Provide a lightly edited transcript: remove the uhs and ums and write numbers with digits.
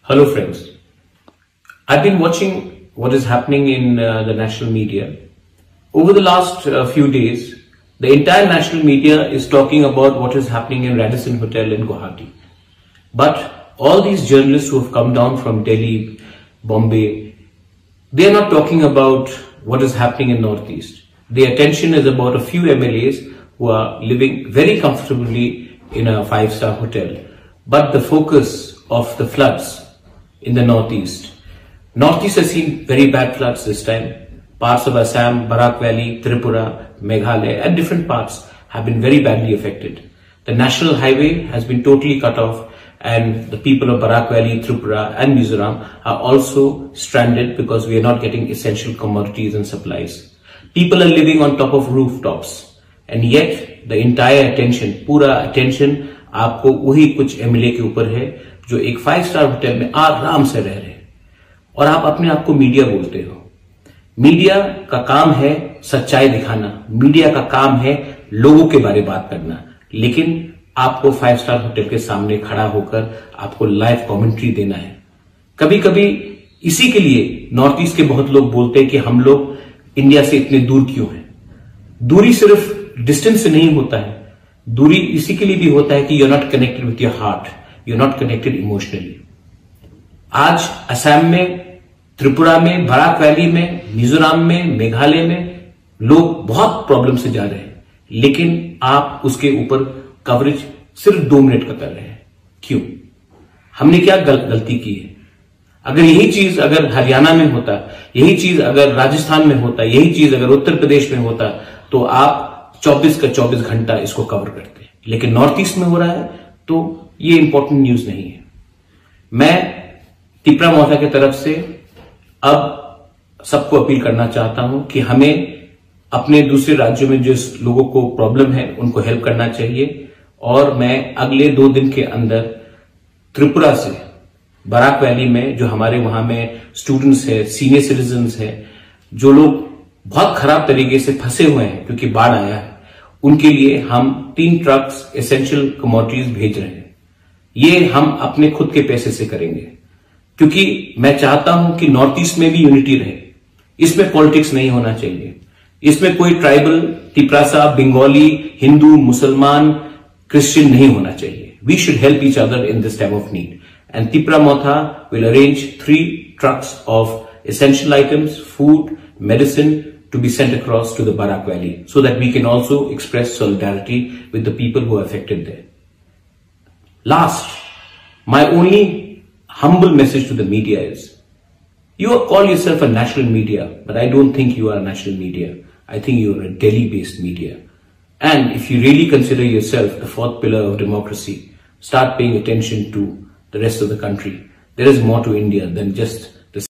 Hello friends, I've been watching what is happening in the national media. Over the last few days, the entire national media is talking about what is happening in Radisson Hotel in Guwahati. But all these journalists who have come down from Delhi, Bombay, they are not talking about what is happening in Northeast. Their attention is about a few MLAs who are living very comfortably in a five-star hotel. But the focus of the floods in the Northeast. Northeast has seen very bad floods this time. Parts of Assam, Barak Valley, Tripura, Meghalaya and different parts have been very badly affected. The national highway has been totally cut off and the people of Barak Valley, Tripura and Mizoram are also stranded because we are not getting essential commodities and supplies. People are living on top of rooftops and yet the entire attention, पूरा attention आपको वही कुछ MLA के ऊपर है जो एक five-star hotel में आराम से रह रहे हैं और आप अपने आप को मीडिया बोलते हो। मीडिया का काम है सच्चाई दिखाना, मीडिया का काम है लोगों के बारे में बात करना, लेकिन आपको 5-स्टार होटल के सामने खड़ा होकर आपको लाइव कमेंट्री देना है। कभी कभी इसी के लिए नॉर्थ ईस्ट के बहुत लोग बोलते हैं कि हम लोग इंडिया से इतने दूर क्यों हैं। दूरी सिर्फ डिस्टेंस से नहीं होता है, दूरी इसी के लिए भी होता है कि you are not connected with your heart, you are not connected emotionally. आज असम में, त्रिपुरा में, बराक वैली में, मिजोरम में, मेघालय में लोग बहुत प्रॉब्लम से जा रहे हैं, लेकिन आप उसके ऊपर कवरेज सिर्फ 2 मिनट का कर रहे हैं। क्यों? हमने क्या गलती की है? अगर यही चीज अगर हरियाणा में होता, यही चीज अगर राजस्थान में होता, यही चीज अगर उत्तर प्रदेश में होता तो आप 24 का 24 घंटा इसको कवर करते। लेकिन नॉर्थ ईस्ट में हो रहा है तो ये इंपॉर्टेंट न्यूज नहीं है। मैं तिपरा मोहता की तरफ से अब सबको अपील करना चाहता हूं कि हमें अपने दूसरे राज्यों में जिस लोगों को प्रॉब्लम है उनको हेल्प करना चाहिए और मैं अगले 2 दिन के अंदर त्रिपुरा से बराक वैली में जो हमारे वहां में स्टूडेंट्स है, सीनियर सिटीजन्स है, जो लोग बहुत खराब तरीके से फंसे हुए हैं क्योंकि बाढ़ आया है, उनके लिए हम 3 ट्रक्स एसेंशियल कमोडिटीज भेज रहे हैं। ये हम अपने खुद के पैसे से करेंगे क्योंकि मैं चाहता हूं कि नॉर्थ ईस्ट में भी यूनिटी रहे। इसमें पॉलिटिक्स नहीं होना चाहिए, इसमें कोई ट्राइबल, तिपरासा, बंगाली, हिंदू, मुसलमान, क्रिश्चियन नहीं होना चाहिए। We should help each other in this time of need and Tipra Motha will arrange 3 trucks of essential items, food, medicine to be sent across to the Barak Valley so that we can also express solidarity with the people who are affected there. Last, my only humble message to the media is, you call yourself a national media, but I don't think you are a national media. I think you are a Delhi-based media. And if you really consider yourself the 4th pillar of democracy, start paying attention to the rest of the country. There is more to India than just